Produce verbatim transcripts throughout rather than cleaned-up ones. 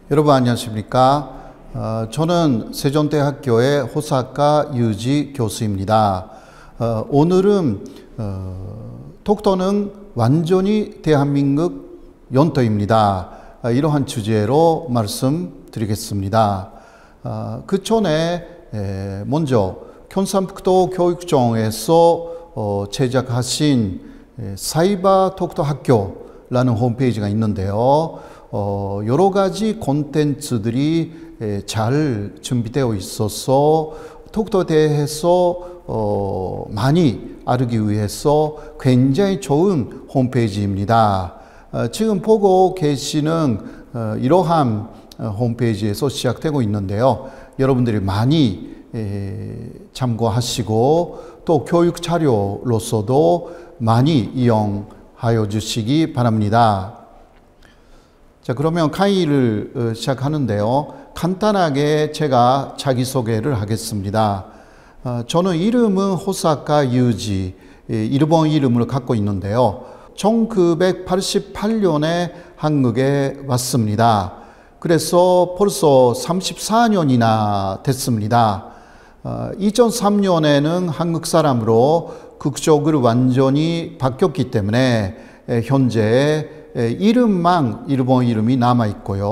여러분 안녕하십니까? 어, 저는 세종대학교의 호사카 유지 교수입니다. 어, 오늘은 어, 독도는 완전히 대한민국 영토입니다. 어, 이러한 주제로 말씀드리겠습니다. 어, 그 전에 에, 먼저 경상북도 교육청에서 어, 제작하신 에, 사이버 독도 학교라는 홈페이지가 있는데요. 어, 여러 가지 콘텐츠들이 잘 준비되어 있어서 독도에 대해서 어, 많이 알기 위해서 굉장히 좋은 홈페이지입니다. 어, 지금 보고 계시는 어, 이러한 홈페이지에서 시작되고 있는데요. 여러분들이 많이 에, 참고하시고 또 교육 자료로서도 많이 이용하여 주시기 바랍니다. 자, 그러면 강의를 시작하는데요. 간단하게 제가 자기소개를 하겠습니다. 어, 저는 이름은 호사카 유지, 일본 이름을 갖고 있는데요. 천구백팔십팔 년에 한국에 왔습니다. 그래서 벌써 삼십사 년이나 됐습니다. 어, 이천삼 년에는 한국 사람으로 국적을 완전히 바뀌었기 때문에 현재 이름만 일본 이름이 남아 있고요.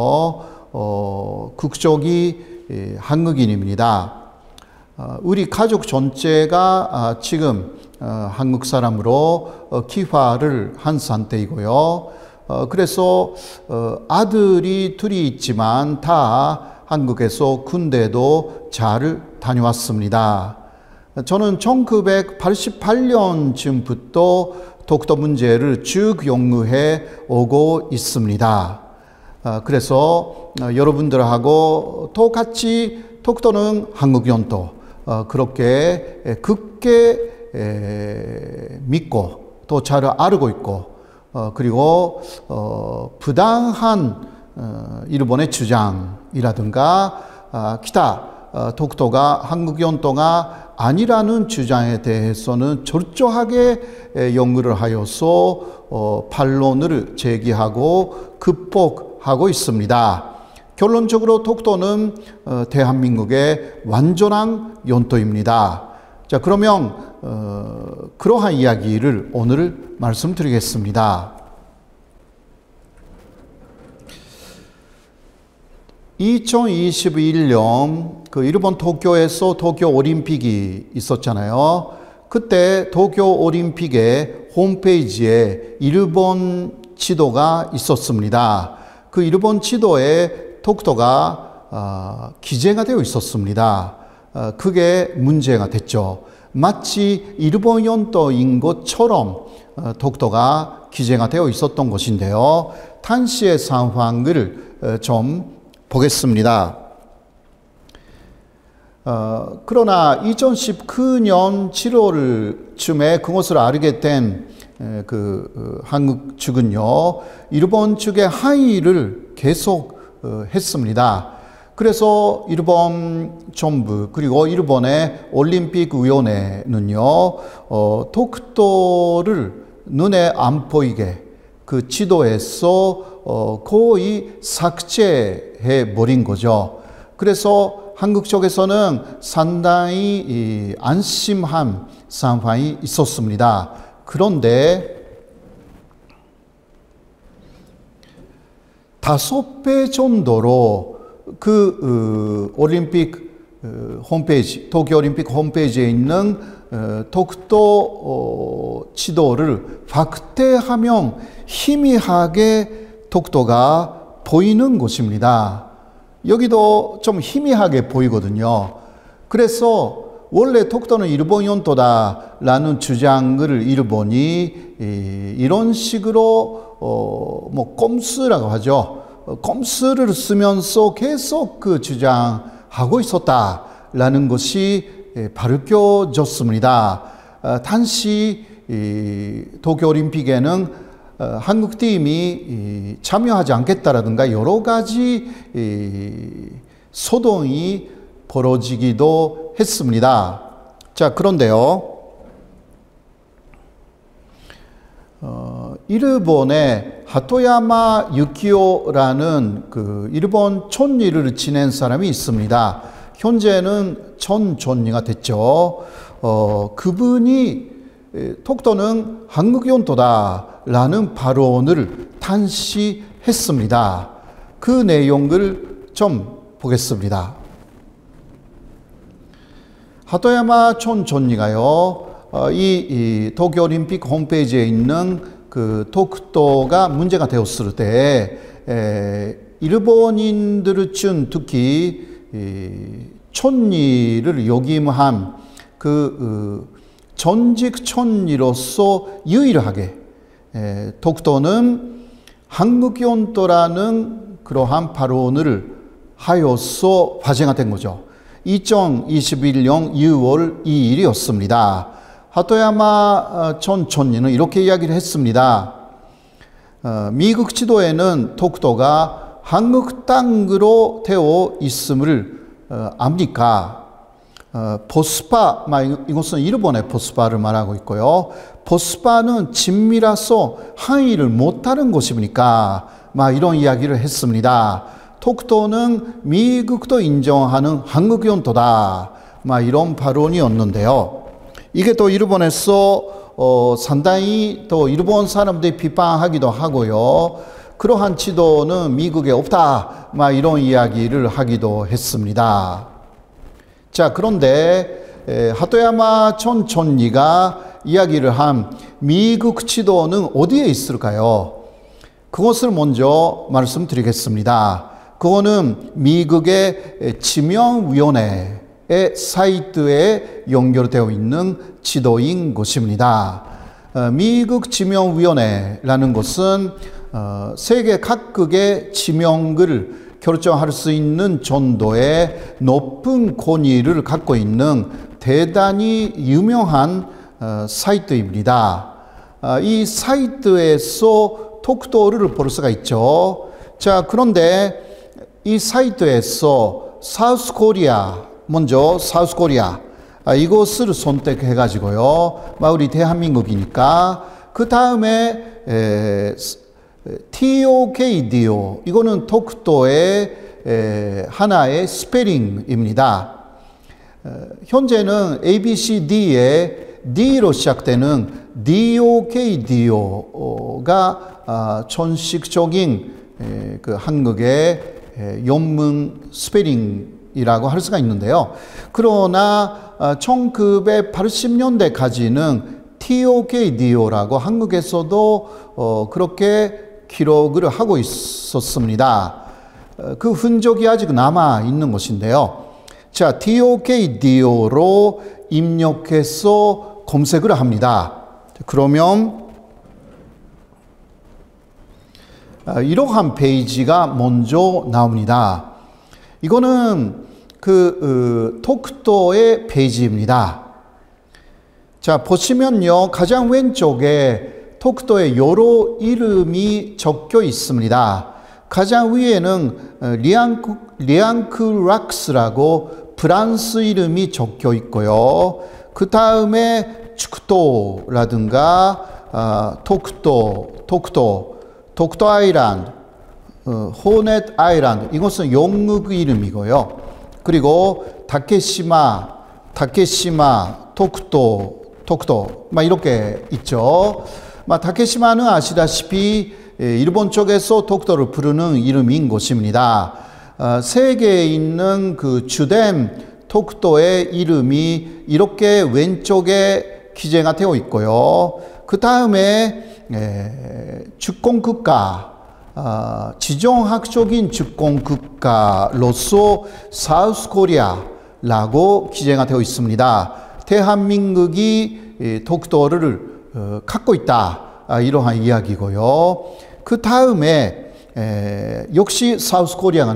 어, 국적이 한국인입니다. 어, 우리 가족 전체가 아, 지금 어, 한국 사람으로 어, 귀화를 한 상태이고요. 어, 그래서 어, 아들이 둘이 있지만 다 한국에서 군대도 잘 다녀왔습니다. 저는 천구백팔십팔 년쯤부터 독도 문제를 쭉 연구해 오고 있습니다. 그래서 여러분들하고 똑같이 독도는 한국 영토 그렇게 굳게 믿고 또 잘 알고 있고 그리고 부당한 일본의 주장이라든가 기타 독도가 한국 영토가 아니라는 주장에 대해서는 철저하게 연구를 하여서 어, 반론을 제기하고 극복하고 있습니다. 결론적으로 독도는 어, 대한민국의 완전한 영토입니다. 자, 그러면 어, 그러한 이야기를 오늘 말씀드리겠습니다. 이천이십일 년 그 일본 도쿄에서 도쿄 올림픽이 있었잖아요. 그때 도쿄 올림픽의 홈페이지에 일본 지도가 있었습니다. 그 일본 지도에 독도가 어, 기재가 되어 있었습니다. 어, 그게 문제가 됐죠. 마치 일본 영토인 것처럼 어, 독도가 기재가 되어 있었던 것인데요. 당시의 상황을 어, 좀 보겠습니다. 어, 그러나 이천십구 년 칠월쯤에 그것을 알게 된 그 어, 한국 측은요, 일본 측의 항의를 계속 어, 했습니다. 그래서 일본 정부 그리고 일본의 올림픽위원회는요, 어, 독도를 눈에 안 보이게 그 지도에서 어, 거의 삭제해 버린 거죠. 그래서 한국 쪽에서는 상당히 이, 안심한 상황이 있었습니다. 그런데 다섯 배 정도로 그 어, 올림픽 어, 홈페이지, 도쿄올림픽 홈페이지에 있는 어, 독도 어, 지도를 확대하면 희미하게 독도가 보이는 곳입니다. 여기도 좀 희미하게 보이거든요. 그래서 원래 독도는 일본 영토다라는 주장을 일본이 이런 식으로 어, 뭐 꼼수라고 하죠. 꼼수를 쓰면서 계속 그 주장하고 있었다라는 것이 밝혀졌습니다. 당시 도쿄올림픽에는 어, 한국팀이 참여하지 않겠다라든가 여러 가지 소동이 벌어지기도 했습니다. 자, 그런데요, 어, 일본의 하토야마 유키오라는 그 일본 촌리를 지낸 사람이 있습니다. 현재는 전 존리가 됐죠. 어, 그분이 톡토는 한국 연토다라는 발언을 탄시했습니다. 그 내용을 좀 보겠습니다. 하토야마 촌 존리가요, 어, 이, 이 도쿄올림픽 홈페이지에 있는 그 톡토가 문제가 되었을 때, 에, 일본인들을 준 특히 이, 촌리를 역임한 그 어, 전직 촌리로서 유일하게 에, 톡토는 한국 연토라는 그러한 발언을 하여서 화제가 된 거죠. 이천이십일 년 유월 이일이었습니다. 하토야마 전 촌리는 이렇게 이야기를 했습니다. 어, 미국 지도에는 톡토가 한국 땅으로 되어 있음을 어, 압니까? 어, 보스파, 이것은 일본의 보스파를 말하고 있고요. 보스파는 진미라서 항의를 못하는 곳입니까? 막 이런 이야기를 했습니다. 톡토는 미국도 인정하는 한국 연토다. 막 이런 발언이었는데요. 이게 또 일본에서 어, 상당히 또 일본 사람들이 비판하기도 하고요. 그러한 지도는 미국에 없다. 막 이런 이야기를 하기도 했습니다. 자, 그런데 에, 하토야마 전 촌리가 이야기를 한 미국 지도는 어디에 있을까요? 그것을 먼저 말씀드리겠습니다. 그거는 미국의 지명위원회의 사이트에 연결되어 있는 지도인 것입니다. 어, 미국 지명위원회라는 것은 어, 세계 각국의 지명을 결정할 수 있는 정도의 높은 권위를 갖고 있는 대단히 유명한 어, 사이트입니다. 어, 이 사이트에서 톡토를 볼 수가 있죠. 자, 그런데 이 사이트에서 사우스 코리아, 먼저 사우스 코리아, 아, 이것을 선택해 가지고요. 우리 대한민국이니까 그 다음에 토크도, 이거는 톡토의 에, 하나의 스페링입니다. 에, 현재는 에이비씨디의 D로 시작되는 토크도가 아, 전식적인 에, 그 한국의 에, 영문 스페링이라고 할 수가 있는데요. 그러나 아, 천구백팔십 년대까지는 토크도라고 한국에서도 어, 그렇게 기록을 하고 있었습니다. 어, 그 흔적이 아직 남아 있는 것인데요. 자, 토크도로 입력해서 검색을 합니다. 그러면 아, 이러한 페이지가 먼저 나옵니다. 이거는 그 어, 톡토의 페이지입니다. 자, 보시면요, 가장 왼쪽에 톡토의 여러 이름이 적혀 있습니다. 가장 위에는 리앙크, 리앙크락스라고 프랑스 이름이 적혀 있고요. 그 다음에 축토라든가 아, 톡토, 톡토, 톡토 아일랜드, 어, 호넷 아일랜드, 이것은 영국 이름이고요. 그리고 다케시마, 다케시마, 톡토, 톡토, 막 이렇게 있죠. 막 다케시마는 아시다시피 일본 쪽에서 톡토를 부르는 이름인 곳입니다. 어, 세계에 있는 그 주된 톡토의 이름이 이렇게 왼쪽에 기재가 되어 있고요. 그 다음에 주권국가, 어, 지정학적인 주권국가로서 사우스 코리아라고 기재가 되어 있습니다. 대한민국이 톡토를 어, 갖고 있다. 아, 이러한 이야기고요. 그 다음에 에, 역시 사우스 코리아가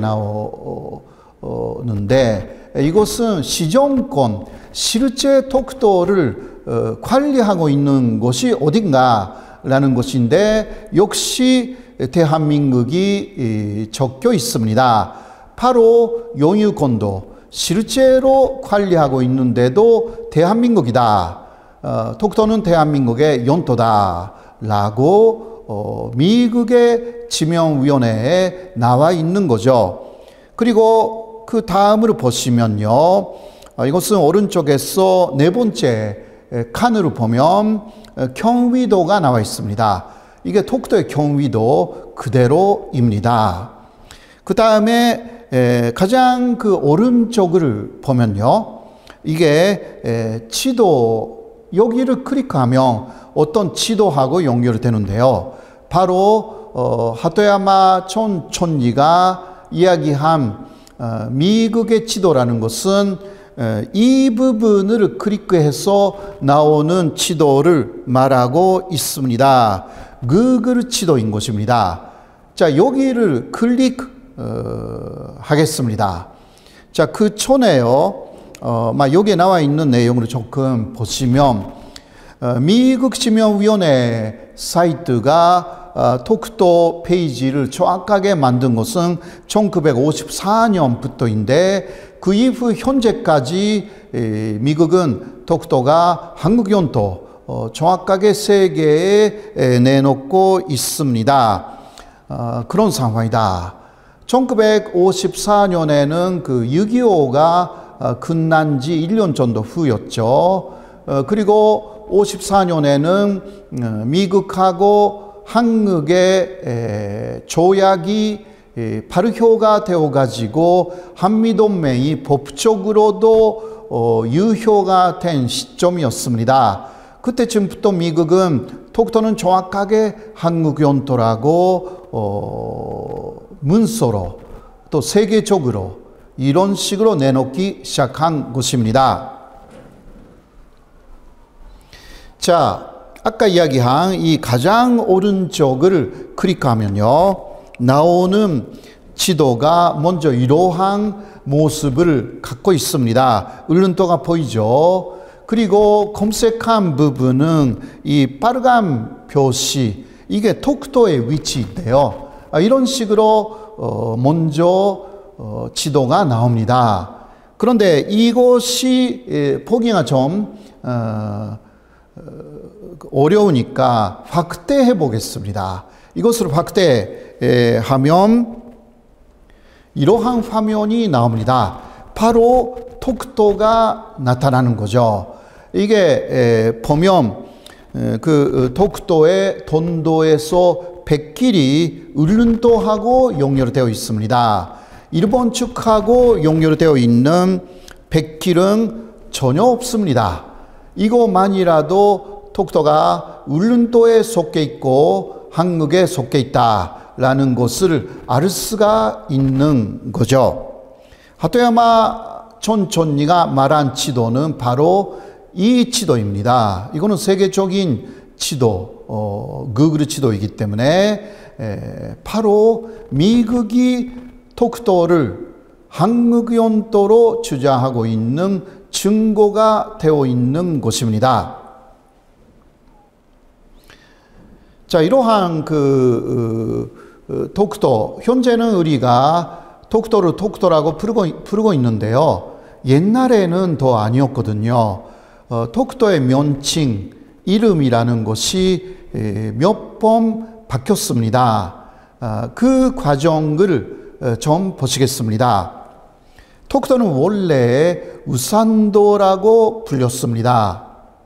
나오는데 이것은 시정권, 실제 톡토를 어, 관리하고 있는 곳이 어딘가라는 것인데 역시 대한민국이 이, 적혀 있습니다. 바로 영유권도 실제로 관리하고 있는데도 대한민국이다. 어, 톡토는 대한민국의 영토다 라고 어, 미국의 지명위원회에 나와 있는 거죠. 그리고 그 다음으로 보시면요. 어, 이것은 오른쪽에서 네 번째 칸으로 보면 경위도가 나와 있습니다. 이게 톡토의 경위도 그대로입니다. 그 다음에 가장 그 오른쪽을 보면요. 이게 에, 지도, 여기를 클릭하면 어떤 지도하고 연결되는데요. 바로 어, 하토야마 촌촌리가 이야기한 어, 미국의 지도라는 것은 에, 이 부분을 클릭해서 나오는 지도를 말하고 있습니다. 구글 지도인 것입니다. 자, 여기를 클릭 어, 하겠습니다. 자, 그 촌에요. 어, 막 여기에 나와 있는 내용을 조금 보시면 어, 미국 지명위원회 사이트가 어, 톡토 페이지를 정확하게 만든 것은 천구백오십사 년부터인데 그 이후 현재까지 에, 미국은 톡토가 한국 연도 어, 정확하게 세계에 에, 내놓고 있습니다. 어, 그런 상황이다. 천구백오십사 년에는 그 육이오가 어, 끝난 지 일 년 정도 후였죠. 어, 그리고 오십사 년에는 어, 미국하고 한국의 에, 조약이 에, 발효가 되어가지고 한미동맹이 법적으로도 어, 유효가 된 시점이었습니다. 그때쯤부터 미국은 톡토는 정확하게 한국 연도라고 어, 문서로 또 세계적으로 이런 식으로 내놓기 시작한 것입니다. 자, 아까 이야기한 이 가장 오른쪽을 클릭하면요. 나오는 지도가 먼저 이러한 모습을 갖고 있습니다. 울릉도가 보이죠. 그리고 검색한 부분은 이 빨간 표시, 이게 톡토의 위치인데요. 이런 식으로 먼저 어, 지도가 나옵니다. 그런데 이것이 보기가 좀 어, 어, 어려우니까 확대해 보겠습니다. 이것을 확대하면 이러한 화면이 나옵니다. 바로 톡토가 나타나는 거죠. 이게 보면 그 톡토의 돈도에서 백길이 울릉도하고 연결되어 있습니다. 일본 측하고 연결되어 있는 백길은 전혀 없습니다. 이것만이라도 톡토가 울릉도에 속해 있고 한국에 속해 있다라는 것을 알 수가 있는 거죠. 하토야마 촌촌리가 말한 지도는 바로 이 지도입니다. 이거는 세계적인 지도, 어, 구글 지도이기 때문에 에, 바로 미국이 톡토를 한국 연도로 주장하고 있는 증거가 되어 있는 것입니다. 자, 이러한 그 어, 톡토, 현재는 우리가 톡토를 톡토라고 부르고, 부르고 있는데요. 옛날에는 더 아니었거든요. 어, 톡토의 명칭, 이름이라는 것이 몇 번 바뀌었습니다. 아, 그 과정을 좀 보시겠습니다. 톡토는 원래 우산도라고 불렸습니다.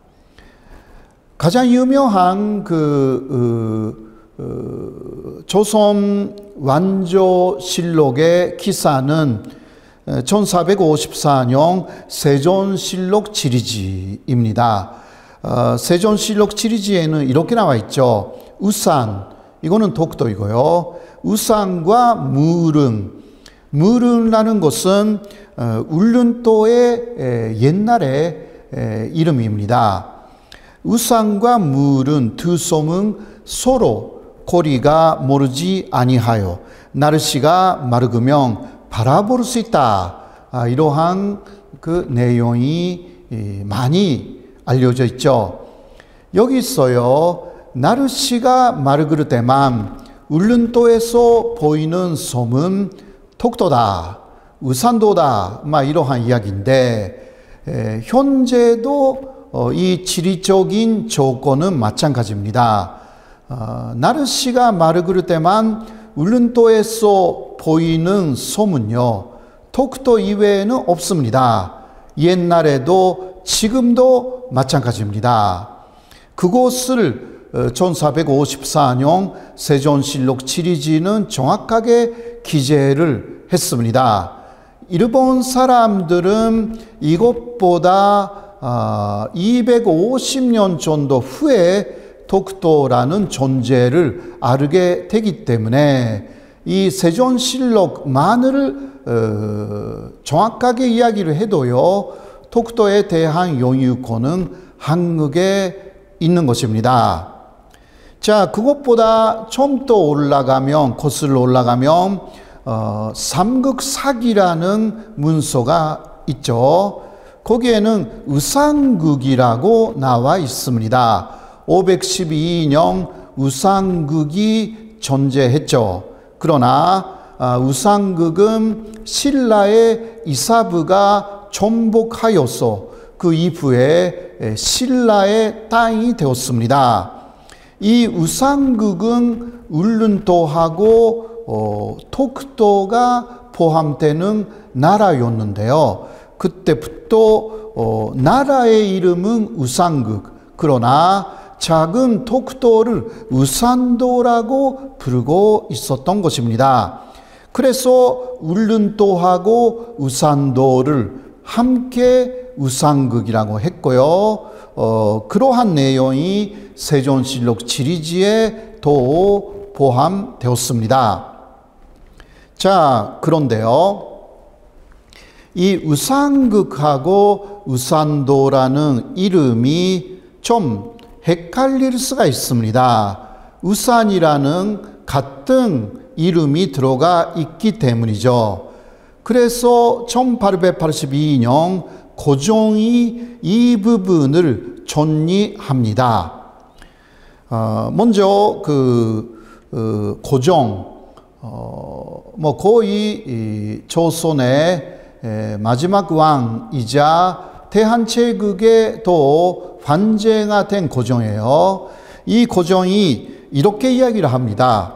가장 유명한 그 어, 어, 조선 완조실록의 기사는 천사백오십사 년 세존실록 지리지입니다. 어, 세존실록 지리지에는 이렇게 나와 있죠. 우산, 이거는 톡토이고요. 우산과 무릉, 무릉이라는 것은 어, 울릉도의 에, 옛날의 에, 이름입니다. 우산과 무릉 두 섬은 서로 거리가 멀지 아니하여 날씨가 맑으면 바라볼 수 있다. 아, 이러한 그 내용이 에, 많이 알려져 있죠. 여기 있어요. 날씨가 맑을 때만 울릉도에서 보이는 섬은 톡토다, 우산도다, 막 이러한 이야기인데 에, 현재도 어, 이 지리적인 조건은 마찬가지입니다. 어, 나르시가 마르그르 때만 울른도에서 보이는 솜은요, 토크토 이외에는 없습니다. 옛날에도 지금도 마찬가지입니다. 그곳을 천사백오십사 년 세존실록 지리지는 정확하게 기재를 했습니다. 일본 사람들은 이것보다 이백오십 년 정도 후에 토크토라는 존재를 알게 되기 때문에 이 세존실록만을 어, 정확하게 이야기를 해도요, 토크토에 대한 영유권은 한국에 있는 것입니다. 자, 그것보다 좀 더 올라가면, 거슬러 올라가면 어, 삼극사기라는 문서가 있죠. 거기에는 의상극이라고 나와 있습니다. 오백십이 년 의상극이 존재했죠. 그러나 아, 의상극은 신라의 이사부가 정복하여서 그 이후에 신라의 땅이 되었습니다. 이 의상극은 울른도하고 어, 토크토가 포함되는 나라였는데요. 그때부터 어, 나라의 이름은 의상극, 그러나 작은 토크토를 의산도라고 부르고 있었던 것입니다. 그래서 울른도하고 의산도를 함께 의상극이라고 했고요. 어, 그러한 내용이 세존실록 지리지에 또 포함되었습니다. 자, 그런데요, 이 의상극하고 의산도라는 이름이 좀 헷갈릴 수가 있습니다. 의산이라는 같은 이름이 들어가 있기 때문이죠. 그래서 천팔백팔십이 년 고종이 이 부분을 정리합니다. 어, 먼저 그 어, 고종, 어, 뭐 거의 이 조선의 에, 마지막 왕이자 대한제국의 또 관제가 된 고종이에요. 이 고종이 이렇게 이야기를 합니다.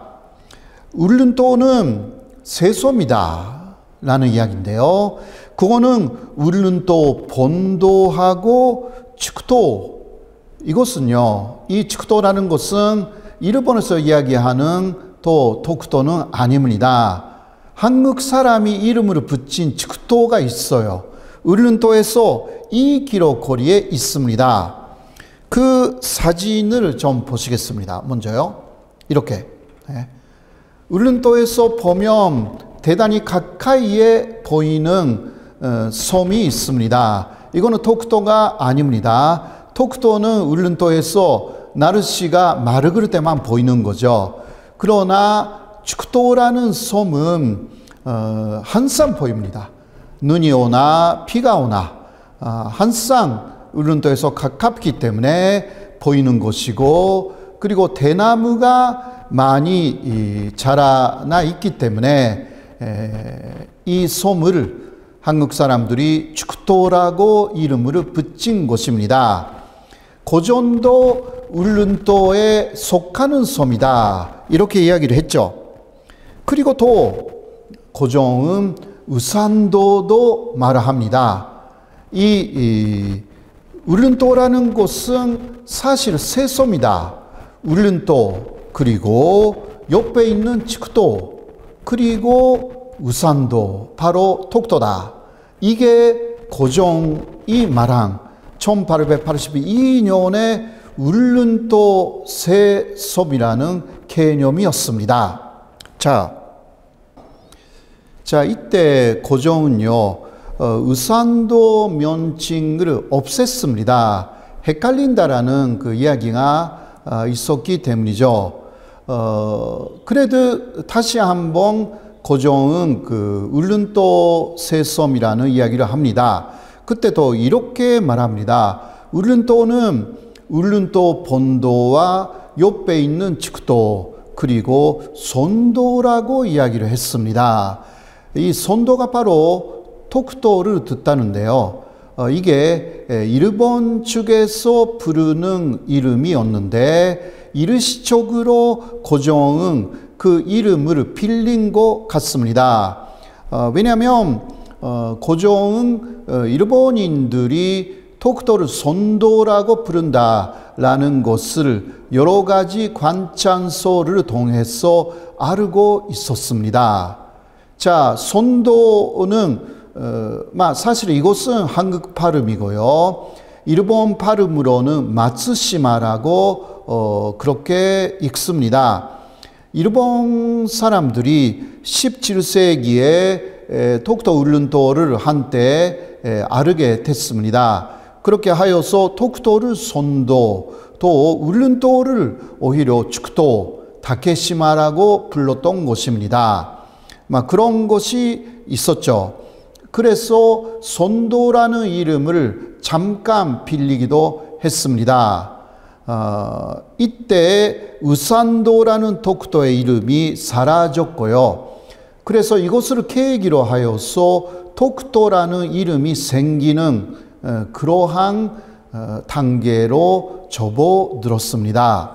울른도는 세소입니다 라는 이야기인데요. 그거는 울른도 본도하고 축도, 이것은요, 이 축도라는 것은 일본에서 이야기하는 또 토크도는 아닙니다. 한국 사람이 이름으로 붙인 축도가 있어요. 울른도에서 이 킬로미터 거리에 있습니다. 그 사진을 좀 보시겠습니다. 먼저요, 이렇게 네. 울른도에서 보면 대단히 가까이에 보이는 어, 섬이 있습니다. 이거는 토크도가 아닙니다. 토크도는 울른도에서 나르시가 마르그르 때만 보이는 거죠. 그러나 축도라는 섬은 어, 항상 보입니다. 눈이 오나 비가 오나 아, 항상 울른도에서 가깝기 때문에 보이는 것이고, 그리고 대나무가 많이 이, 자라나 있기 때문에 에, 이 섬을 한국 사람들이 축도라고 이름으로 붙인 곳입니다. 고종도 울른도에 속하는 섬이다, 이렇게 이야기를 했죠. 그리고 또 고종은 의산도도 말합니다. 이, 이 울른도라는 곳은 사실 세 섬이다. 울른도, 그리고 옆에 있는 축도, 그리고 의산도, 바로 토크도다. 이게 고종이 말한 천팔백팔십이 년에 울른도 세섬이라는 개념이었습니다. 자, 자 이때 고종은요, 어, 의산도 명칭을 없앴습니다. 헷갈린다라는 그 이야기가 어, 있었기 때문이죠. 어, 그래도 다시 한번 고종은 그 울른도 세섬이라는 이야기를 합니다. 그때도 이렇게 말합니다. 울른도는 울른도 본도와 옆에 있는 축도, 그리고 손도라고 이야기를 했습니다. 이 손도가 바로 토크도를 뜻하는데요. 어, 이게 일본 측에서 부르는 이름이었는데 일시적으로 고종은 그 이름을 빌린 것 같습니다. 어, 왜냐하면 어, 고종은 어, 일본인들이 독도를 손도라고 부른다라는 것을 여러 가지 관찬소를 통해서 알고 있었습니다. 자, 손도는 어, 사실 이곳은 한국 발음이고요. 일본 발음으로는 마츠시마라고 어, 그렇게 읽습니다. 일본 사람들이 십칠 세기에 에, 독도 울릉도를 한때 에, 알게 됐습니다. 그렇게 하여서 독도를 손도, 또 울릉도를 오히려 축도, 다케시마라고 불렀던 것입니다. 막 그런 것이 있었죠. 그래서 손도라는 이름을 잠깐 빌리기도 했습니다. 어, 이때 우산도라는 독도의 이름이 사라졌고요. 그래서 이것을 계기로 하여서 독도라는 이름이 생기는 어, 그러한 어, 단계로 접어들었습니다.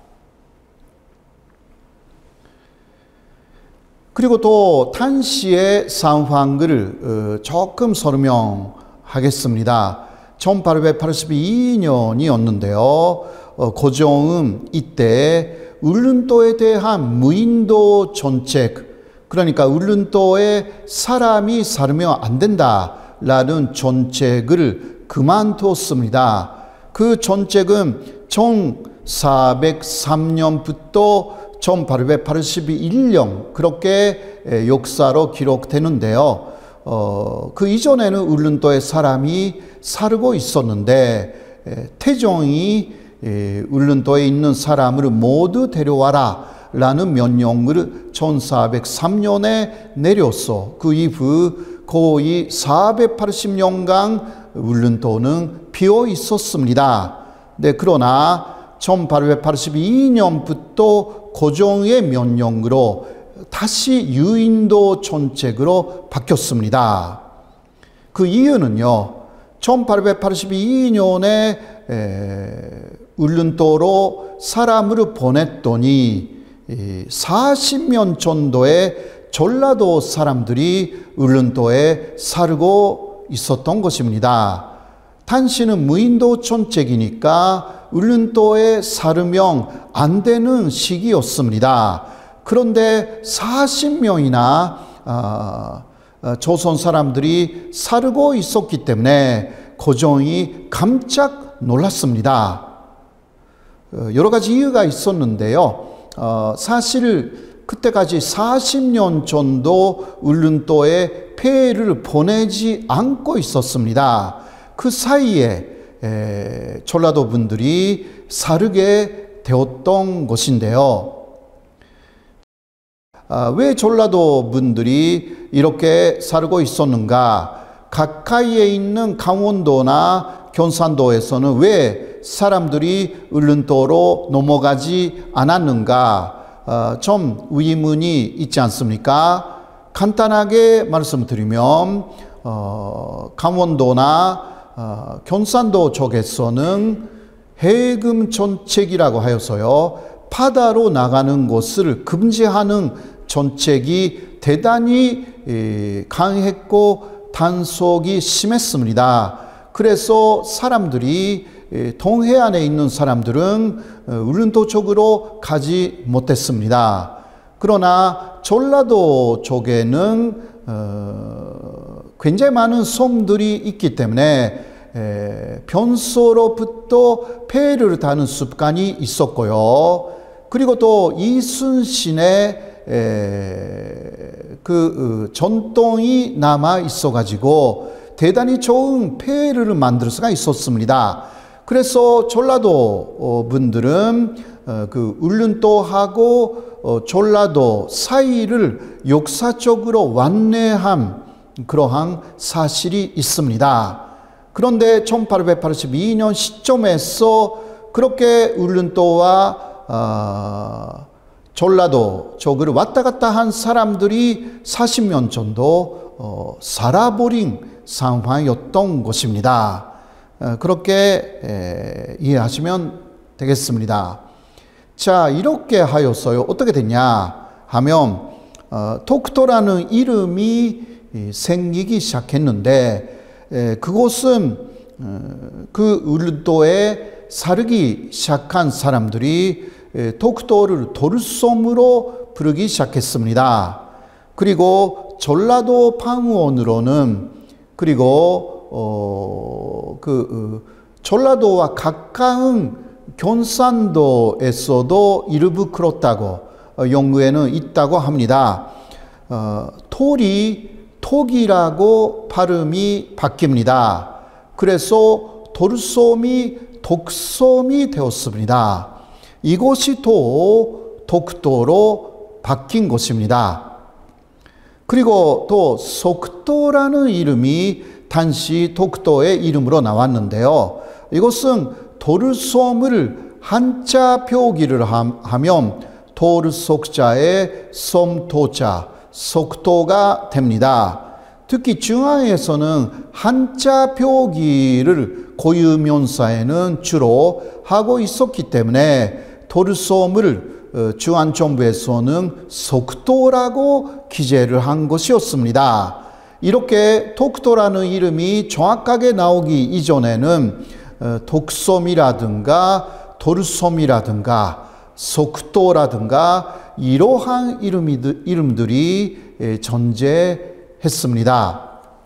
그리고 또 당시의 상황을 조금 설명하겠습니다. 천팔백팔십이 년이었는데요. 고종은 이때 울릉도에 대한 무인도 정책, 그러니까 울릉도에 사람이 살면 안 된다라는 정책을 그만뒀습니다. 그 정책은 천사백삼 년부터 천팔백팔십일 년 그렇게 역사로 기록되는데요. 어, 그 이전에는 울릉도에 사람이 살고 있었는데 태종이 울릉도에 있는 사람을 모두 데려와라 라는 명령을 천사백삼 년에 내렸어. 그 이후 거의 사백팔십 년간 울릉도는 비어 있었습니다. 네, 그러나 천팔백팔십이 년부터 고종의 명령으로 다시 유인도 정책으로 바뀌었습니다. 그 이유는요, 천팔백팔십이 년에 울릉도로 사람을 보냈더니 사십 년 정도의 전라도 사람들이 울릉도에 살고 있었던 것입니다. 당시는 무인도 정책이니까 울릉도에 살면 안 되는 시기였습니다. 그런데 사십 명이나 어, 어, 조선 사람들이 살고 있었기 때문에 고종이 깜짝 놀랐습니다. 어, 여러 가지 이유가 있었는데요. 어, 사실 그때까지 사십 년 정도 울릉도에 폐를 보내지 않고 있었습니다. 그 사이에 에, 전라도 분들이 살게 되었던 것인데요. 아, 왜 전라도 분들이 이렇게 살고 있었는가? 가까이에 있는 강원도나 경산도에서는 왜 사람들이 울릉도로 넘어가지 않았는가? 어, 좀 의문이 있지 않습니까? 간단하게 말씀드리면 어, 강원도나 어, 경산도 쪽에서는 해금 정책이라고 하여서요, 바다로 나가는 것을 금지하는 정책이 대단히 에, 강했고 단속이 심했습니다. 그래서 사람들이 에, 동해안에 있는 사람들은 어, 울릉도 쪽으로 가지 못했습니다. 그러나 전라도 쪽에는 어, 굉장히 많은 섬들이 있기 때문에 에, 변소로부터 배를 타는 습관이 있었고요. 그리고 또 이순신의 에, 그 어, 전통이 남아 있어가지고 대단히 좋은 배를 만들 수가 있었습니다. 그래서 전라도 분들은 어, 그 울릉도하고 어, 전라도 사이를 역사적으로 완내한 그러한 사실이 있습니다. 그런데 천팔백팔십이 년 시점에서 그렇게 울릉도와 어, 전라도 쪽을 왔다 갔다 한 사람들이 사십 년 정도 어, 살아버린 상황이었던 것입니다. 어, 그렇게 에, 이해하시면 되겠습니다. 자, 이렇게 하였어요. 어떻게 됐냐 하면 어, 톡토라는 이름이 생기기 시작했는데 에, 그곳은 어, 그 울른도에 살기 시작한 사람들이 에, 톡토를 도르솜으로 부르기 시작했습니다. 그리고 전라도 방언으로는 그리고 어, 그 어, 전라도와 가까운 경산도에서도 이르브 그렇다고 어, 연구에는 있다고 합니다. 어, 톨이 톡이라고 발음이 바뀝니다. 그래서 도르솜이 독솜이 되었습니다. 이곳이 또 독도로 바뀐 곳입니다. 그리고 또 속도라는 이름이 단시 독도의 이름으로 나왔는데요. 이것은 도르솜을 한자 표기를 하면 도르속자의 솜토자, 속도가 됩니다. 특히 중앙에서는 한자 표기를 고유명사에는 주로 하고 있었기 때문에 도르솜을 중앙정부에서는 속도라고 기재를 한 것이었습니다. 이렇게 독도라는 이름이 정확하게 나오기 이전에는 독솜이라든가 도르솜이라든가 속도라든가 이러한 이름들이 존재했습니다.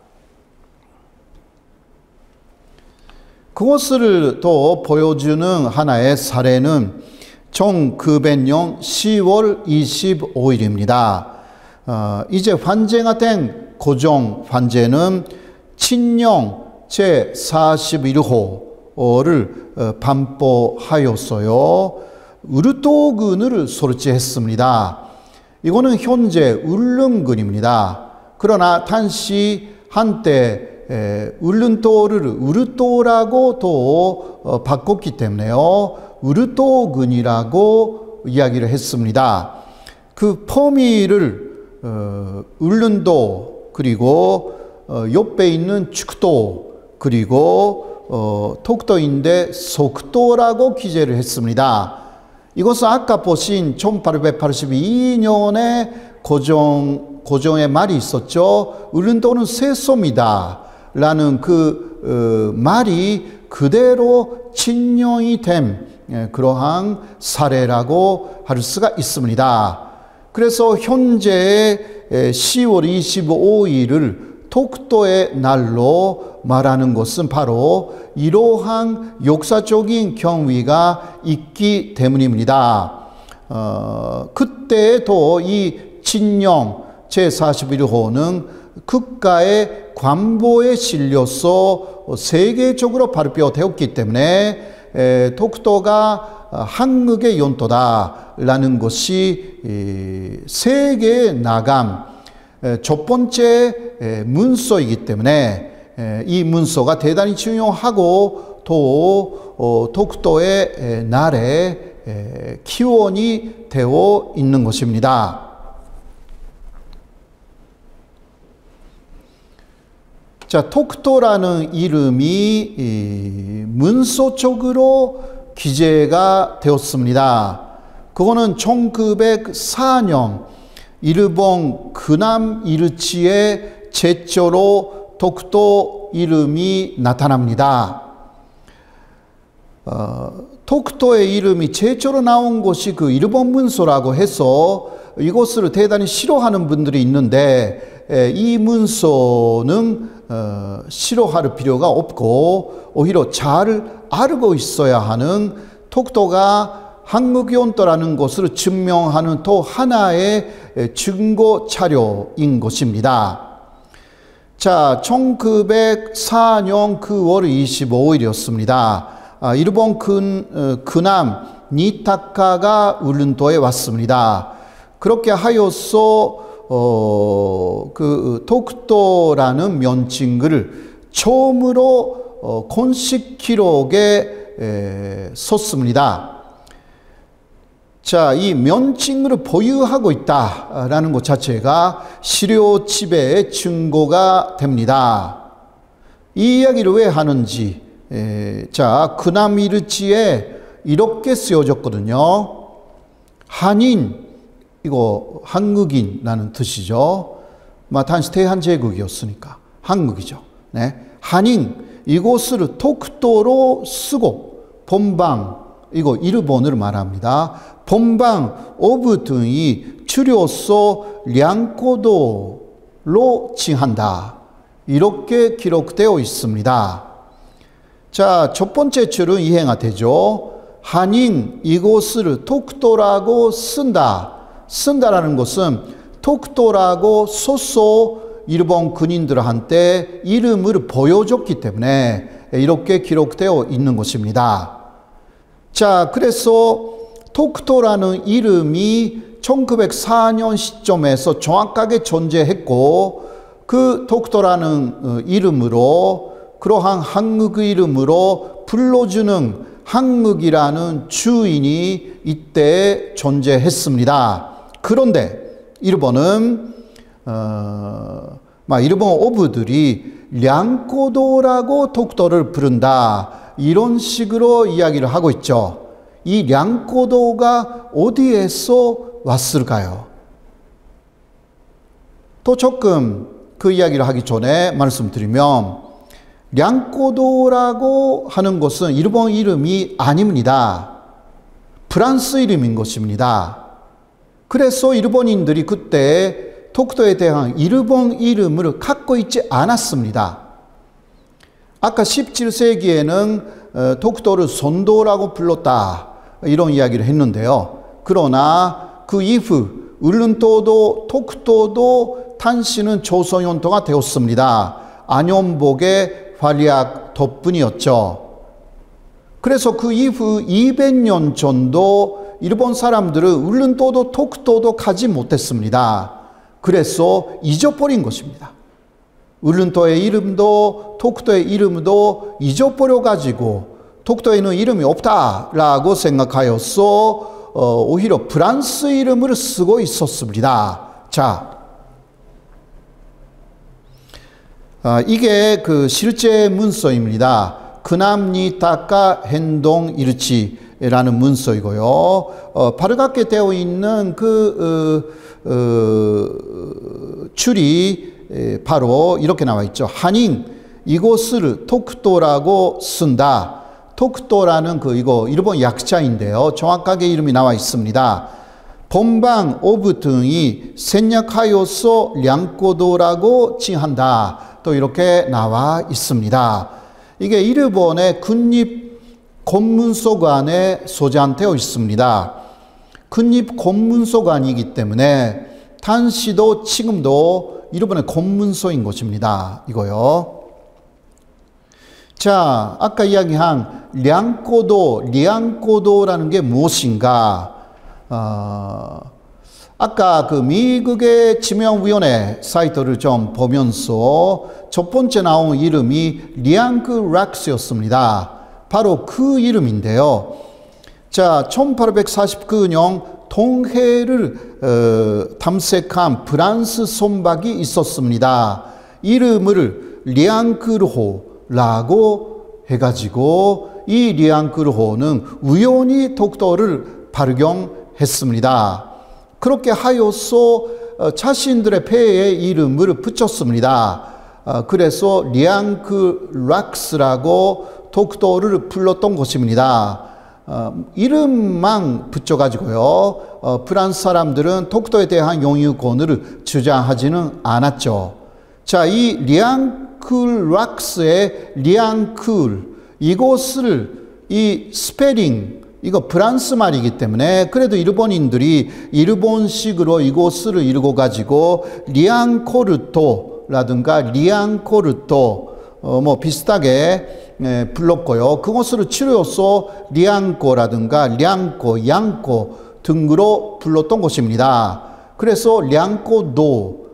그것을 또 보여주는 하나의 사례는 천구백 년 시월 이십오일입니다. 어, 이제 환제가 된 고종 환제는 친령 제사십일 호를 어, 반포하였어요. 우르도군을 설치했습니다. 이거는 현재 울릉군입니다. 그러나 당시 한때 에, 울릉도를 우르도라고 또 어, 바꿨기 때문에요. 우르도군이라고 이야기를 했습니다. 그 포미를 어, 울릉도 그리고 어, 옆에 있는 축도 그리고 어, 독도인데 속도라고 기재를 했습니다. 이것은 아까 보신 천팔백팔십이 년에 고종, 고종의 말이 있었죠. 울릉도는 세솜이다 라는 그 어, 말이 그대로 진용이 된 예, 그러한 사례라고 할 수가 있습니다. 그래서 현재 시월 이십오일을 독도의 날로 말하는 것은 바로 이러한 역사적인 경위가 있기 때문입니다. 어, 그때도 이 친령 제사십일 호는 국가의 관보에 실려서 세계적으로 발표되었기 때문에 에, 독도가 한국의 영토다라는 것이 세계에 나간 첫 번째 문서이기 때문에 이 문서가 대단히 중요하고 또 독도의 날의 기원이 되어 있는 것입니다. 자, 독도라는 이름이 문서적으로 기재가 되었습니다. 그거는 천구백사 년 일본 근함 일치의 제조로 독도 이름이 나타납니다. 어, 독도의 이름이 제조로 나온 것이 그 일본 문서라고 해서 이것을 대단히 싫어하는 분들이 있는데 에, 이 문서는 어, 싫어할 필요가 없고 오히려 잘 알고 있어야 하는 독도가 한국 영토라는 것을 증명하는 또 하나의 증거 자료인 것입니다. 자, 천구백사 년 구월 이십오일이었습니다. 아, 일본 근, 어, 근함 니타카가 울릉도에 왔습니다. 그렇게 하여서 어, 그 독도라는 명칭을 처음으로 어, 공식 기록에 에, 썼습니다. 자, 이 명칭을 보유하고 있다라는 것 자체가 시료 지배의 증거가 됩니다. 이 이야기를 왜 하는지, 에, 자, 근함일지에 이렇게 쓰여졌거든요. 한인, 이거 한국인이라는 뜻이죠. 당시 대한제국이었으니까 한국이죠. 네. 한인, 이곳을 독도로 쓰고 본방, 이거 일본을 말합니다. 본방 오브 등이 줄여서 량고도로 칭한다. 이렇게 기록되어 있습니다. 자, 첫 번째 줄은 이해가 되죠. 한인, 이곳을 독도라고 쓴다. 쓴다라는 것은 독도라고 써서 일본 군인들한테 이름을 보여줬기 때문에 이렇게 기록되어 있는 것입니다. 자, 그래서 독도라는 이름이 천구백사 년 시점에서 정확하게 존재했고, 그 독도라는 이름으로, 그러한 한국의 이름으로 불러주는 한국이라는 주인이 이때 존재했습니다. 그런데 일본은 어, 막 일본 어부들이 량고도라고 독도를 부른다, 이런 식으로 이야기를 하고 있죠. 이 량고도가 어디에서 왔을까요? 또 조금 그 이야기를 하기 전에 말씀드리면, 량고도라고 하는 것은 일본 이름이 아닙니다. 프랑스 이름인 것입니다. 그래서 일본인들이 그때 독도에 대한 일본 이름을 갖고 있지 않았습니다. 아까 십칠 세기에는 독도를 선도라고 불렀다, 이런 이야기를 했는데요. 그러나 그 이후 울릉도도 독도도 탄신은 조선 연도가 되었습니다. 안현복의 활약 덕분이었죠. 그래서 그 이후 이백 년 전도 일본 사람들은 울릉도도 독도도 가지 못했습니다. 그래서 잊어버린 것입니다. 울릉도의 이름도 독도의 이름도 잊어버려 가지고 독도에는 이름이 없다라고 생각하여서 어, 오히려 프랑스 이름을 쓰고 있었습니다. 자, 아, 이게 그 실제 문서입니다. 그남니 타카 행동 일치라는 문서이고요. 어, 바르게 되어 있는 그 어, 어, 줄이 바로 이렇게 나와 있죠. 한인, 이곳을 독도라고 쓴다. 독도라는 그 이거 일본 약자인데요. 정확하게 이름이 나와 있습니다. 본방 오브 등이 생략하여서 량고도라고 칭한다. 또 이렇게 나와 있습니다. 이게 일본의 국립 공문서관에 소장되어 있습니다. 국립 공문서관이기 때문에 당시도 지금도 일본의 공문서인 것입니다. 이거요. 자, 아까 이야기한 량고도, 량고도라는 게 무엇인가? 어, 아까 그 미국의 지명위원회 사이트를 좀 보면서 첫 번째 나온 이름이 리앙크 락스였습니다. 바로 그 이름인데요. 자, 천팔백사십구 년 동해를 어, 탐색한 프랑스 선박이 있었습니다. 이름을 리앙크르호라고 해가지고 이 리앙크르호는 우연히 독도를 발견했습니다. 그렇게 하여서 자신들의 배에 이름을 붙였습니다. 그래서 리앙크락스라고 독도를 불렀던 것입니다. 이름만 붙여가지고요, 프랑스 사람들은 독도에 대한 영유권을 주장하지는 않았죠. 자, 이 리앙크락스의 리앙클, 이곳을 이 스페링, 이거 프랑스 말이기 때문에 그래도 일본인들이 일본식으로 이곳을 읽어가지고 리앙코르토라든가 리앙코르토 어, 뭐 비슷하게 예, 불렀고요. 그것을 줄여서 리앙코라든가 량코, 양코 등으로 불렀던 것입니다. 그래서 량코도,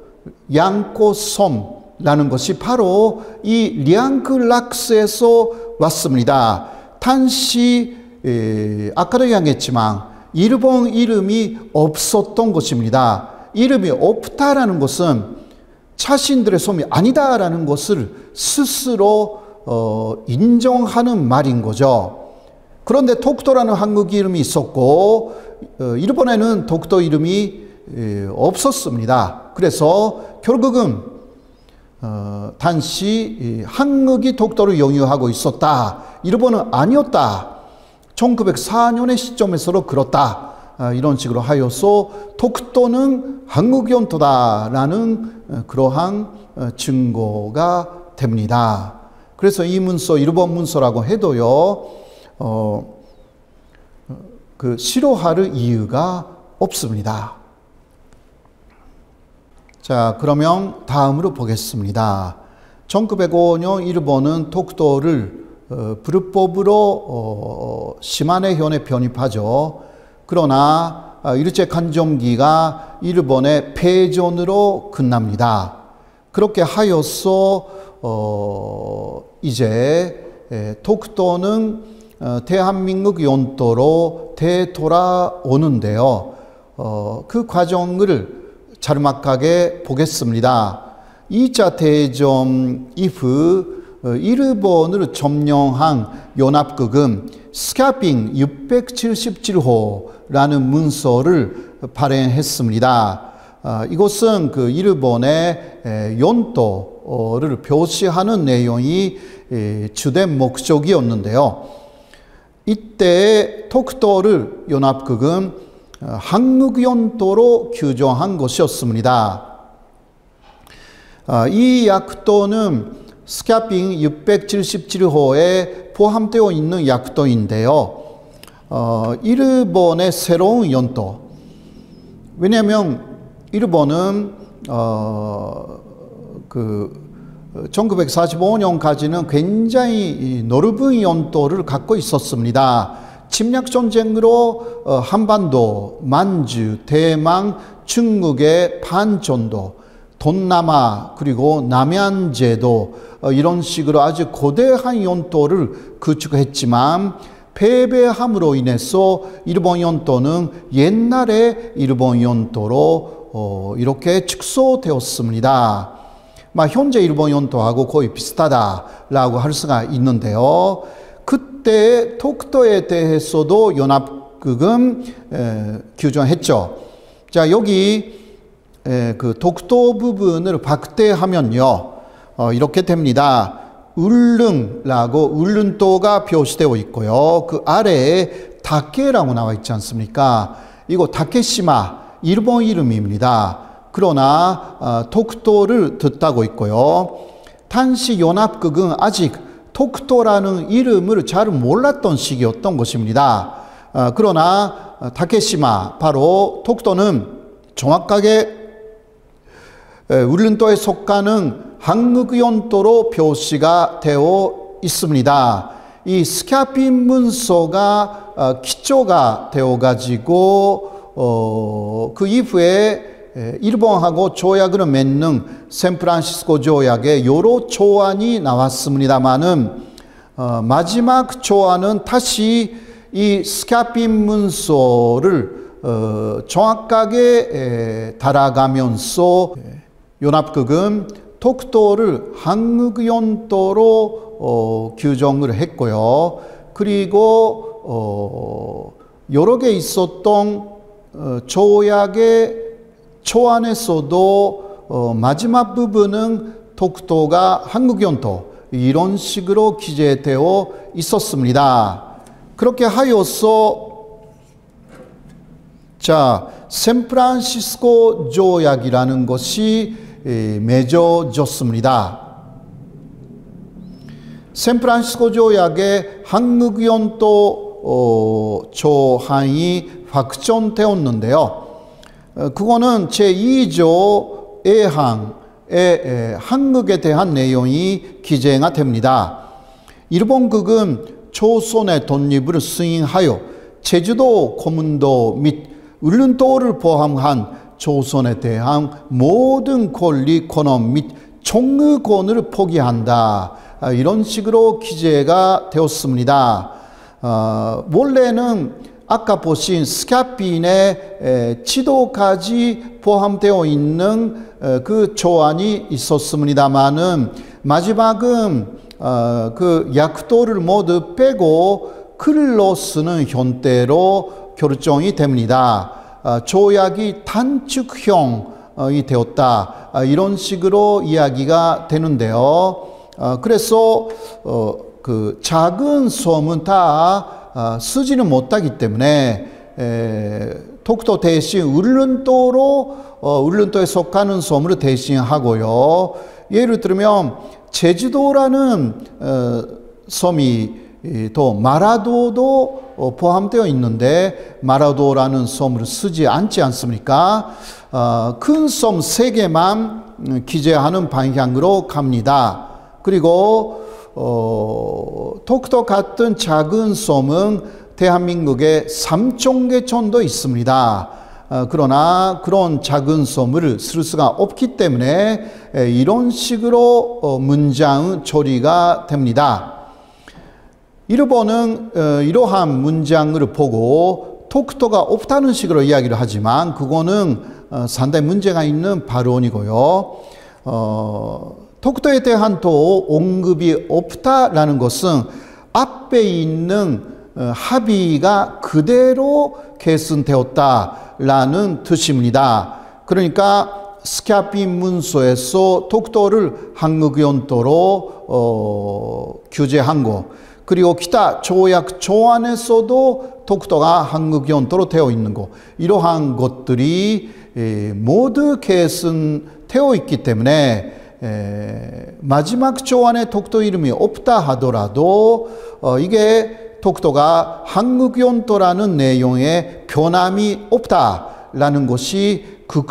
양코섬라는 것이 바로 이 리앙크락스에서 왔습니다. 당시 에, 아까도 이야기했지만 일본 이름이 없었던 것입니다. 이름이 없다라는 것은 자신들의 섬이 아니다라는 것을 스스로 어, 인정하는 말인 거죠. 그런데 독도라는 한국 이름이 있었고 일본에는 독도 이름이 없었습니다. 그래서 결국은 어, 단시 한국이 독도를 영유하고 있었다. 일본은 아니었다. 천구백사 년의 시점에서도 그렇다. 아, 이런 식으로 하여서 독도는 한국 영토다라는 그러한 증거가 됩니다. 그래서 이 문서, 일본 문서라고 해도요, 어, 그 싫어할 이유가 없습니다. 자, 그러면 다음으로 보겠습니다. 천구백오 년 일본은 독도를 어, 불법으로 어, 시마네현에 편입하죠. 그러나 어, 일제 강점기가 일본의 패전으로 끝납니다. 그렇게 하여서 어, 이제 에, 독도는 어, 대한민국 영토로 되돌아오는데요. 어, 그 과정을 자르막하게 보겠습니다. 이 차 대전 이후 일본을 점령한 연합국은 스카핑 육백칠십칠 호라는 문서를 발행했습니다. 이것은 그 일본의 영토를 표시하는 내용이 주된 목적이었는데요. 이때 독도를 연합국은 한국 영토로 규정한 것이었습니다. 이 약도는 스카핑 육백칠십칠 호에 포함되어 있는 약도인데요. 어, 일본의 새로운 영토. 왜냐하면 일본은 어, 그 천구백사십오 년까지는 굉장히 넓은 영토를 갖고 있었습니다. 침략전쟁으로 한반도, 만주, 대만, 중국의 반 정도, 동남아 그리고 남한제도 이런 식으로 아주 거대한 영토를 구축했지만 패배함으로 인해서 일본 영토는 옛날의 일본 영토로 이렇게 축소되었습니다. 현재 일본 영토하고 거의 비슷하다라고 할 수가 있는데요. 그때 독도에 대해서도 연합국은 에, 규정했죠. 자, 여기 에, 그 독도 부분을 확대하면요, 어, 이렇게 됩니다. 울릉라고 울릉도가 표시되어 있고요. 그 아래에 다케라고 나와 있지 않습니까? 이거 다케시마 일본 이름입니다. 그러나 어, 독도를 뜻하고 있고요. 당시 연합국은 아직 독도라는 이름을 잘 몰랐던 시기였던 것입니다. 어, 그러나 다케시마, 바로 독도는 정확하게 울릉도에 속하는 한국 영토로 표시가 되어 있습니다. 이 스카핑 문서가 어, 기초가 되어가지고 어, 그 이후에 일본하고 조약을 맺는 샌프란시스코 조약에 여러 조안이 나왔습니다만은 어, 마지막 조안은 다시 이 스카핑 문서를 어, 정확하게 에, 달아가면서 연합국은 독도를 한국 영토로 어, 규정을 했고요. 그리고 어, 여러 개 있었던 어, 조약의 초안에서도 어, 마지막 부분은 독도가 한국 영토 이런 식으로 기재되어 있었습니다. 그렇게 하여서 자, 샌프란시스코 조약이라는 것이 에, 맺어졌습니다. 샌프란시스코 조약의 한국 영토 어, 조항이 확정되었는데요. 어, 그거는 제이 조 일 항에 한국에 대한 내용이 기재가 됩니다. 일본국은 조선의 독립을 승인하여 제주도, 고문도 및 울릉도를 포함한 조선에 대한 모든 권리, 권한 및 총의권을 포기한다. 이런 식으로 기재가 되었습니다. 어, 원래는 아까 보신 스카핀의 지도까지 포함되어 있는 그 조안이 있었습니다만은 마지막은 그 약도를 모두 빼고 글로 쓰는 형태로 결정이 됩니다. 조약이 단축형이 되었다. 이런 식으로 이야기가 되는데요. 그래서 그 작은 섬은 다 쓰지는 못하기 때문에 독도 대신 울릉도로 울릉도에 속하는 섬으로 대신하고요. 예를 들면 제주도라는 섬이 또 마라도도 포함되어 있는데 마라도라는 섬을 쓰지 않지 않습니까? 큰 섬 세 개만 기재하는 방향으로 갑니다. 그리고 어, 독도 같은 작은 섬은 대한민국에 삼청계천도 있습니다. 어, 그러나 그런 작은 섬을 쓸 수가 없기 때문에 에, 이런 식으로 어, 문장 처리가 됩니다. 일본은 어, 이러한 문장을 보고 독도가 없다는 식으로 이야기를 하지만 그거는 어, 상당히 문제가 있는 발언이고요. 어, 독도에 대한 또 언급이 없다라는 것은 앞에 있는 합의가 그대로 계승되었다라는 뜻입니다. 그러니까 스카피 문서에서 독도를 한국 영토로 어, 규제한 거, 그리고 기타 조약 조안에서도 독도가 한국 영토로 되어 있는 거, 이러한 것들이 에, 모두 계승되어 있기 때문에 에, 마지막 조안에 독도 이름이 없다 하더라도 어, 이게 독도가 한국 영토라는 내용에 변함이 없다라는 것이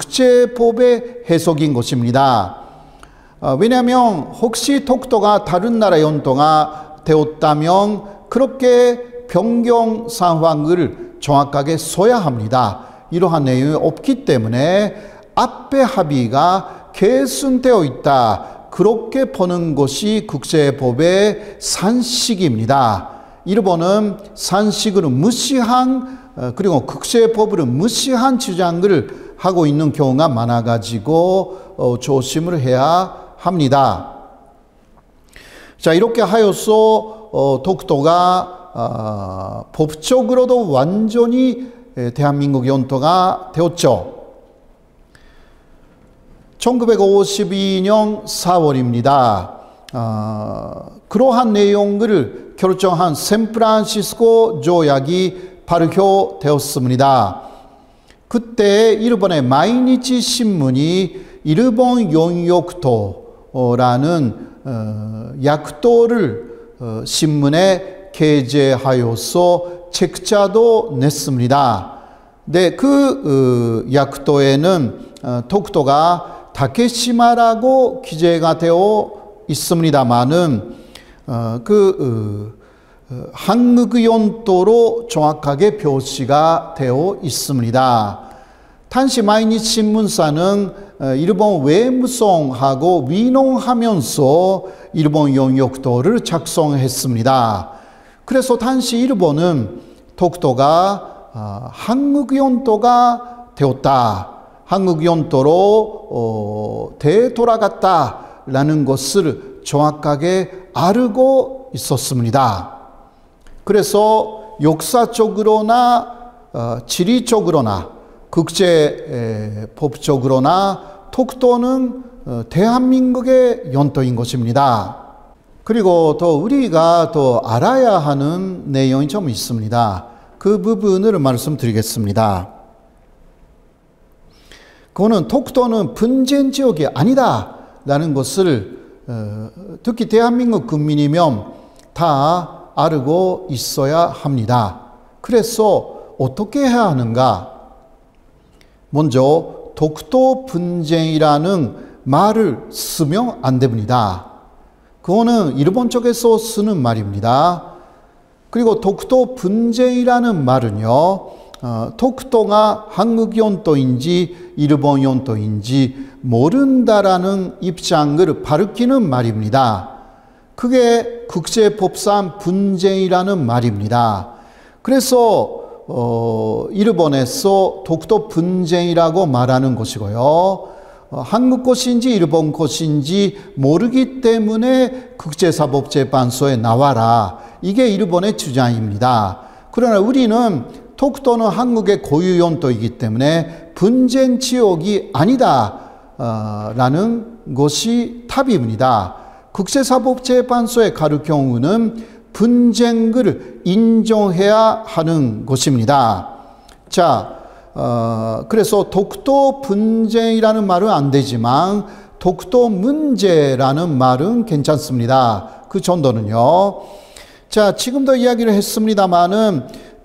국제법의 해석인 것입니다. 어, 왜냐하면 혹시 독도가 다른 나라 영토가 되었다면 그렇게 변경 상황을 정확하게 써야 합니다. 이러한 내용이 없기 때문에 앞에 합의가 계승되어 있다. 그렇게 보는 것이 국제법의 산식입니다. 일본은 산식을 무시한 그리고 국제법을 무시한 주장을 하고 있는 경우가 많아가지고 조심을 해야 합니다. 자, 이렇게 하여서 독도가 법적으로도 완전히 대한민국 영토가 되었죠. 천구백오십이 년 사월입니다. 어, 그러한 내용을 결정한 샌프란시스코 조약이 발효되었습니다. 그때 일본의 마이니치 신문이 일본 용역도라는 어, 약도를 어, 신문에 게재하여서 책자도 냈습니다. 네, 그 어, 약도에는 어, 독도가 다케시마라고 기재가 되어 있습니다만은 어, 그 어, 한국 영토로 정확하게 표시가 되어 있습니다. 당시 마이니치 신문사는 어, 일본 외무성하고 위농하면서 일본 영역도를 작성했습니다. 그래서 당시 일본은 독도가 어, 한국 영토가 되었다. 한국 영토로 어, 되돌아갔다라는 것을 정확하게 알고 있었습니다. 그래서 역사적으로나 어, 지리적으로나 국제법적으로나 독도는 어, 대한민국의 영토인 것입니다. 그리고 또 우리가 더 알아야 하는 내용이 좀 있습니다. 그 부분을 말씀드리겠습니다. 그거는 독도는 분쟁 지역이 아니다 라는 것을 어, 특히 대한민국 국민이면 다 알고 있어야 합니다. 그래서 어떻게 해야 하는가? 먼저 독도 분쟁이라는 말을 쓰면 안 됩니다. 그거는 일본 쪽에서 쓰는 말입니다. 그리고 독도 분쟁이라는 말은요, 어, 독도가 한국 영토인지 일본 영토인지 모른다라는 입장을 밝히는 말입니다. 그게 국제법상 분쟁이라는 말입니다. 그래서 어, 일본에서 독도 분쟁이라고 말하는 것이고요. 어, 한국 것인지 일본 것인지 모르기 때문에 국제사법재판소에 나와라. 이게 일본의 주장입니다. 그러나 우리는 톡토는 한국의 고유 용도이기 때문에 분쟁 지역이 아니다 어, 라는 것이 답입니다. 국제사법재판소에 갈 경우는 분쟁을 인정해야 하는 것입니다. 자, 어, 그래서 독도 분쟁이라는 말은 안 되지만 독도 문제라는 말은 괜찮습니다. 그 정도는요. 자, 지금도 이야기를 했습니다마는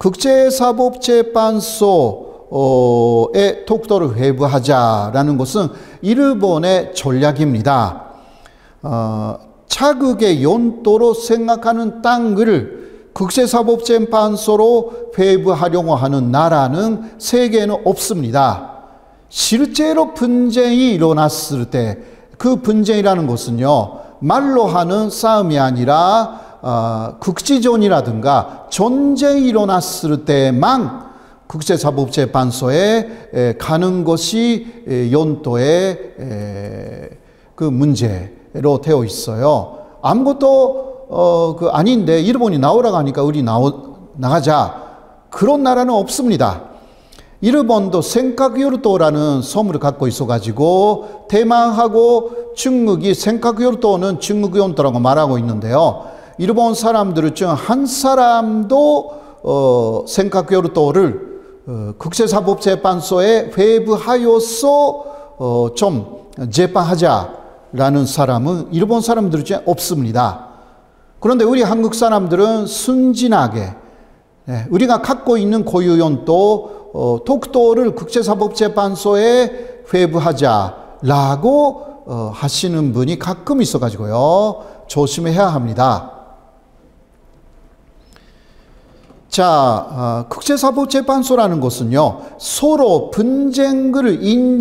국제사법재판소에 독도를 회부하자라는 것은 일본의 전략입니다. 어, 자국의 용도로 생각하는 땅을 국제사법재판소로 회부하려고 하는 나라는 세계에는 없습니다. 실제로 분쟁이 일어났을 때 그 분쟁이라는 것은요, 말로 하는 싸움이 아니라 어, 국지전이라든가 전쟁이 일어났을 때만 국제사법재판소에 에, 가는 것이 에, 용도의 에, 그 문제로 되어 있어요. 아무것도 어, 그 아닌데 일본이 나오라고 하니까 우리 나오, 나가자. 그런 나라는 없습니다. 일본도 센카쿠요르도라는 섬을 갖고 있어가지고 대만하고 중국이 센카쿠요르도는 중국 용도라고 말하고 있는데요. 일본 사람들 중 한 사람도 어, 센카쿠요르도를 어, 국제사법재판소에 회부하여서 어, 좀 재판하자라는 사람은 일본 사람들 중에 없습니다. 그런데 우리 한국 사람들은 순진하게 네, 우리가 갖고 있는 고유 용도 어, 독도를 국제사법재판소에 회부하자라고 어, 하시는 분이 가끔 있어가지고요. 조심해야 합니다. 자, 어, 국제사법재판소라는 것은요, 서로 분쟁을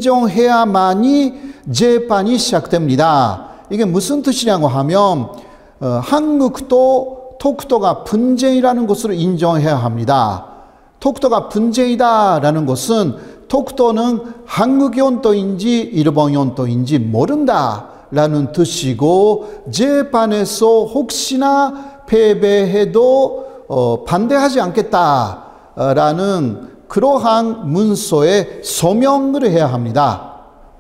인정해야만이 재판이 시작됩니다. 이게 무슨 뜻이냐고 하면, 어, 한국도 독도가 분쟁이라는 것을 인정해야 합니다. 독도가 분쟁이다라는 것은 독도는 한국 용도인지 일본 용도인지 모른다라는 뜻이고, 재판에서 혹시나 패배해도 어, 반대하지 않겠다라는 그러한 문서에 서명을 해야 합니다.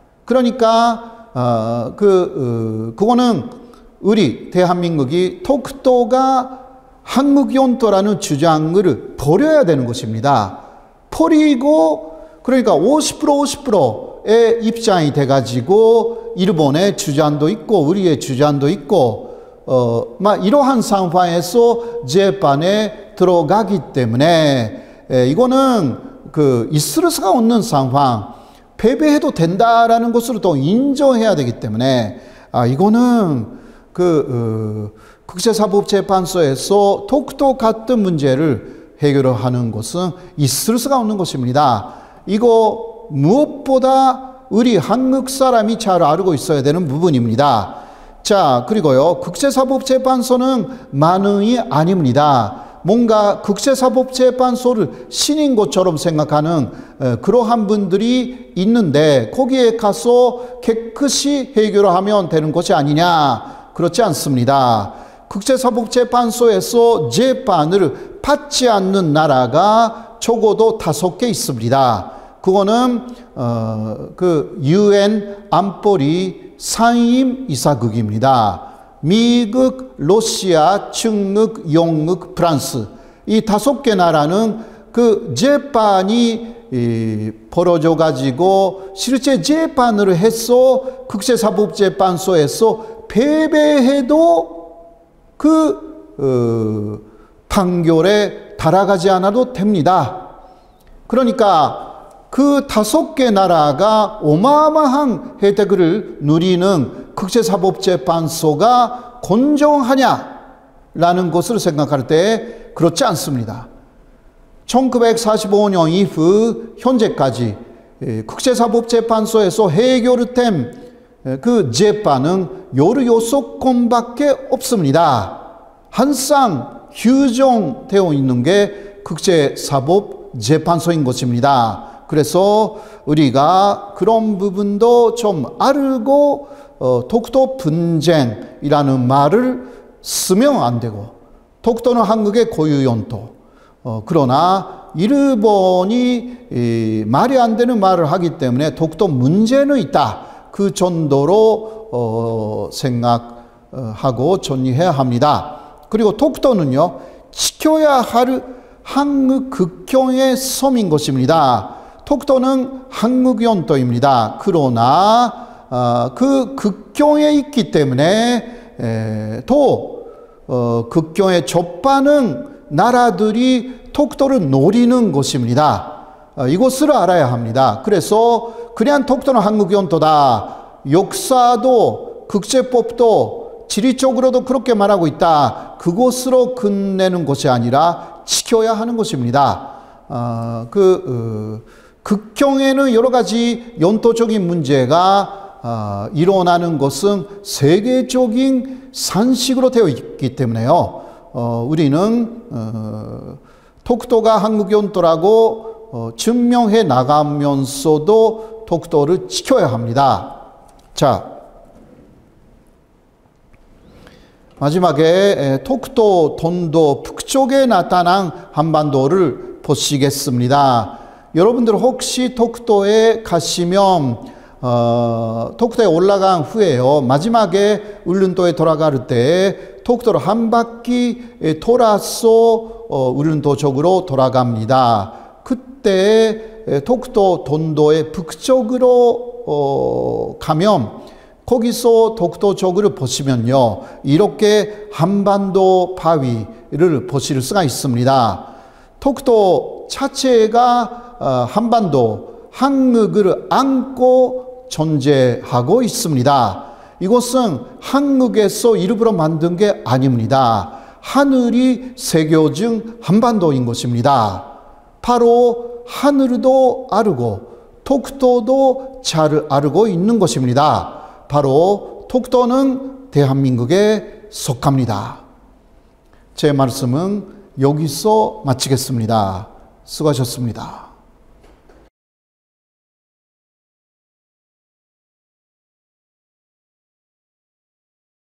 그러니까 어, 그 어, 그거는 우리 대한민국이 독도가 한국 용도라는 주장을 버려야 되는 것입니다. 버리고 그러니까 오십 퍼센트 오십 퍼센트의 입장이 돼가지고 일본의 주장도 있고 우리의 주장도 있고 어, 막 이러한 상황에서 재판에 들어가기 때문에 에, 이거는 그 있을 수가 없는 상황, 패배해도 된다라는 것으로 또 인정해야 되기 때문에 아 이거는 그 어, 국제사법재판소에서 독도 같은 문제를 해결하는 것은 있을 수가 없는 것입니다. 이거 무엇보다 우리 한국 사람이 잘 알고 있어야 되는 부분입니다. 자, 그리고요, 국제사법재판소는 만능이 아닙니다. 뭔가 국제사법재판소를 신인 것처럼 생각하는 그러한 분들이 있는데 거기에 가서 깨끗이 해결하면 되는 것이 아니냐? 그렇지 않습니다. 국제사법재판소에서 재판을 받지 않는 나라가 적어도 다섯 개 있습니다. 그거는 어, 그 유엔 안보리 상임 이사국입니다. 미국, 러시아, 중국, 영국, 프랑스 이 다섯 개 나라는 그 재판이 이, 벌어져 가지고 실제 재판을 해서 국제사법재판소에서 패배해도 그 어, 판결에 달아가지 않아도 됩니다. 그러니까 그 다섯 개 나라가 어마어마한 혜택을 누리는 국제사법재판소가 공정하냐라는 것을 생각할 때 그렇지 않습니다. 천구백사십오 년 이후 현재까지 국제사법재판소에서 해결된 그 재판은 열여섯 건밖에 없습니다. 항상 규정되어 있는 게 국제사법재판소인 것입니다. 그래서 우리가 그런 부분도 좀 알고 어, 독도 분쟁이라는 말을 쓰면 안 되고, 독도는 한국의 고유 영토. 어, 그러나 일본이 이, 말이 안 되는 말을 하기 때문에 독도 문제는 있다. 그 정도로 어, 생각하고 정리해야 합니다. 그리고 독도는요, 지켜야 할 한국 국경의 섬인 것입니다. 독도는 한국 영토입니다. 그러나 어, 그 국경에 있기 때문에 에, 또 어, 국경에 접하는 나라들이 독도를 노리는 것입니다. 어, 이것을 알아야 합니다. 그래서 그냥 독도는 한국 영토다. 역사도 국제법도 지리적으로도 그렇게 말하고 있다. 그것으로 끝내는 것이 아니라 지켜야 하는 것입니다. 어, 그 어, 국경에는 여러 가지 영토적인 문제가 어, 일어나는 것은 세계적인 산식으로 되어 있기 때문에요. 어, 우리는 어, 독도가 한국 영토라고 어, 증명해 나가면서도 독도를 지켜야 합니다. 자, 마지막에 독도 돈도 북쪽에 나타난 한반도를 보시겠습니다. 여러분들 혹시 독도에 가시면 어, 독도에 올라간 후에요, 마지막에 울릉도에 돌아갈 때 독도를 한 바퀴 돌아서 어, 울릉도 쪽으로 돌아갑니다. 그때 독도 돈도의 북쪽으로 어, 가면 거기서 독도 쪽을 보시면요, 이렇게 한반도 바위를 보실 수가 있습니다. 독도 자체가 어, 한반도 한국을 안고 존재하고 있습니다. 이것은 한국에서 일부러 만든 게 아닙니다. 하늘이 새겨진 한반도인 것입니다. 바로 하늘도 알고 독도도 잘 알고 있는 것입니다. 바로 독도는 대한민국에 속합니다. 제 말씀은 여기서 마치겠습니다. 수고하셨습니다.